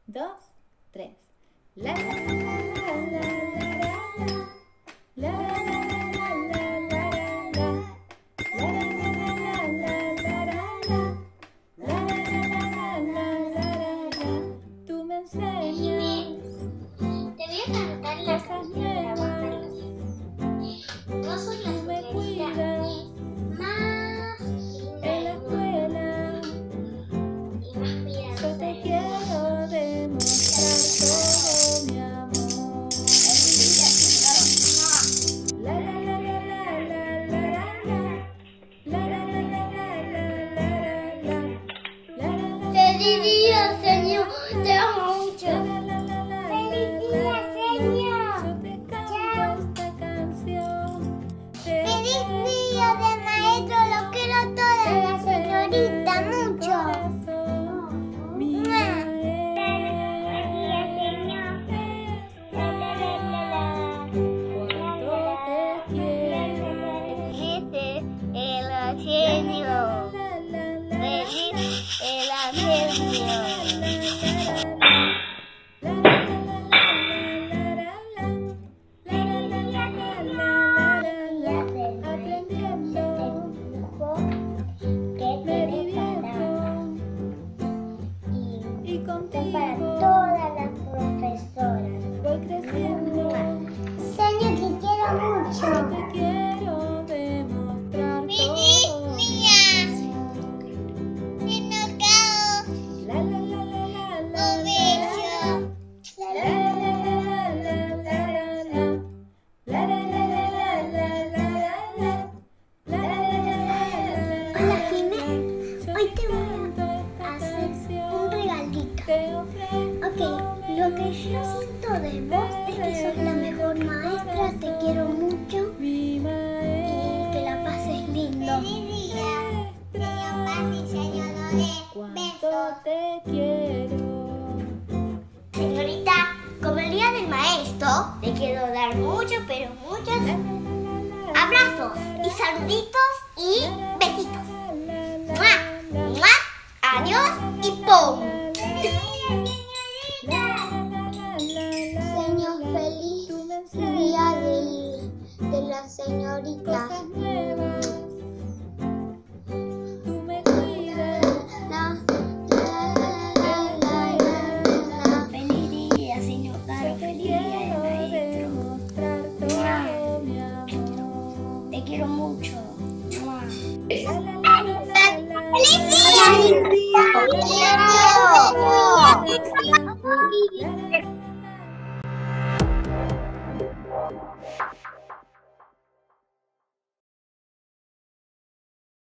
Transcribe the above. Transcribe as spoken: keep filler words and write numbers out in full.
dos, tres. La la la la la la la tú me enseñas cosas nuevas, tú me cuidas en la escuela, yo te quiero demostrar todo mi amor. La la la la la la la la la la. Feliz día, Señor, te amo mucho. Feliz día, Señor. Yo te canto esta canción. Feliz día de maestro, lo quiero toda la señorita mucho. Mi Para todas las profesoras. voy creciendo. Señor, te quiero mucho. Yo te quiero demostrar todo. La la la la la la la. La la la la la la la. La la la la la la la. La la la la la. Hola, Jimé. Hoy te voy a hacer un regalito. Ok, lo que yo siento de vos es que sos la mejor maestra, te quiero mucho y que la pases lindo. Feliz día, señor Paz y señor Lore. Cuánto te quiero. Señorita, como el día del maestro, le quiero dar muchos, pero muchos abrazos y saluditos y besitos. ¡Mua! ¡Mua! Adiós y ¡pum! Señor, feliz día de, de la señorita. Cosas nuevas. Tú me cuidas. La, la, la, la, la, la. Feliz día, señor Caro. Feliz día de maestro. Demostrar todo mi amor. Te quiero mucho. La, la, la, la, la, la. ¡Feliz día!